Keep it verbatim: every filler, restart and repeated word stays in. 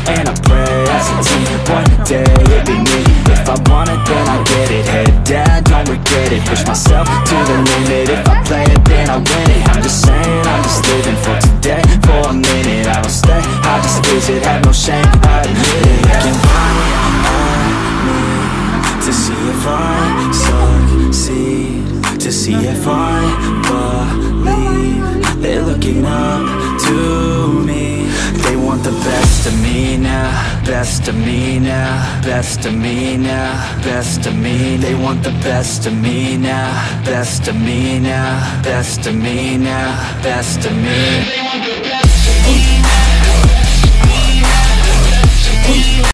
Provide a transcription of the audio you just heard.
and I pray as a team, one day it'd be me. If I want it, then I get it. Head down, don't regret it. Push myself to the limit. If I play it, then I win it. I'm just saying, I'm just living for today. For a minute, I don't stay, I just visit. Have no shame, I admit it. Looking right at me to see if I succeed, to see if I believe. They're looking up to me. They want the best of me now, best of me now, best of me now, best of me. They want the best of me now, best of me now, best of me now, best of me. They want the best of me now.